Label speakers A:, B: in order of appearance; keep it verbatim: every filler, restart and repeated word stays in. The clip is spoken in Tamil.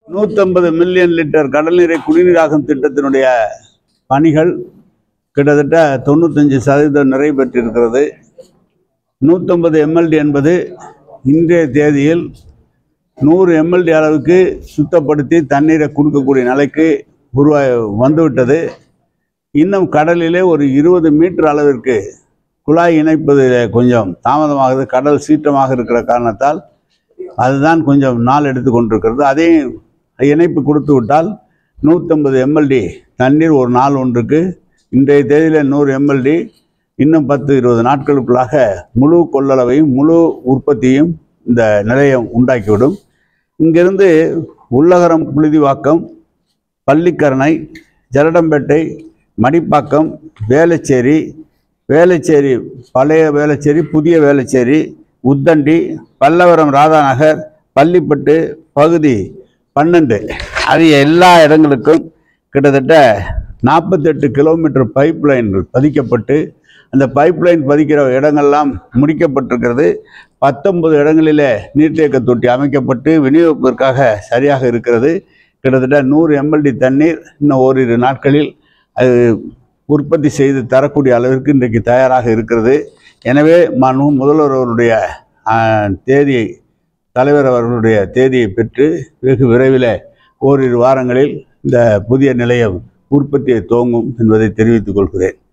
A: நூற்றம்பது மில்லியன் லிட்டர் கடல் நீரை குடிநீராகும் திட்டத்தினுடைய பணிகள் கிட்டத்தட்ட தொண்ணூத்தஞ்சு சதவீதம் நிறைவு பெற்றிருக்கிறது. நூற்றம்பது எம்எல்டி என்பது இன்றைய தேதியில் நூறு எம்எல்டி அளவுக்கு சுத்தப்படுத்தி தண்ணீரை கொடுக்கக்கூடிய நிலைக்கு உருவாக வந்துவிட்டது. இன்னும் கடலிலே ஒரு இருபது மீட்டர் அளவிற்கு குழாய் இணைப்பது கொஞ்சம் தாமதமாகுது. கடல் சீற்றமாக இருக்கிற காரணத்தால் அதுதான் கொஞ்சம் நாள் எடுத்து கொண்டிருக்கிறது. அதையும் இணைப்பு கொடுத்து விட்டால் நூற்றம்பது எம்எல்டி தண்ணீர் ஒரு நாள் ஒன்றுக்கு இன்றைய தேதியில் நூறு எம்எல்டி இன்னும் பத்து இருபது நாட்களுக்குள்ளாக முழு கொள்ளளவையும் முழு உற்பத்தியும் இந்த நிலையம் உண்டாக்கிவிடும். இங்கிருந்து உள்ளகரம், புழுதிவாக்கம், பள்ளிக்கரணை, ஜலடம்பேட்டை, மடிப்பாக்கம், வேளச்சேரி, வேளச்சேரி பழைய வேளச்சேரி, புதிய வேளச்சேரி, உத்தண்டி, பல்லவரம், ராதாநகர், பள்ளிப்பட்டு பகுதி பன்னெண்டு அது எல்லா இடங்களுக்கும் கிட்டத்தட்ட நாற்பத்தெட்டு கிலோமீட்டர் பைப் லைன்கள் பதிக்கப்பட்டு அந்த பைப் லைன் பதிக்கிற இடங்கள்லாம் முடிக்கப்பட்டிருக்கிறது. பத்தொன்பது இடங்களிலே நீர்த்தேக்க தொட்டி அமைக்கப்பட்டு விநியோகிப்பதற்காக சரியாக இருக்கிறது. கிட்டத்தட்ட நூறு எம்எல்டி தண்ணீர் இன்னும் ஓரிரு நாட்களில் அது உற்பத்தி செய்து தரக்கூடிய அளவிற்கு இன்றைக்கு தயாராக இருக்கிறது. எனவே மாண்பு முதல்வர் அவருடைய தேதியை தலைவர் அவர்களுடைய தேதியை பெற்று வெகு விரைவில் ஓரிரு வாரங்களில் இந்த புதிய நிலையம் உற்பத்தியை துவங்கும் என்பதை தெரிவித்துக் கொள்கிறேன்.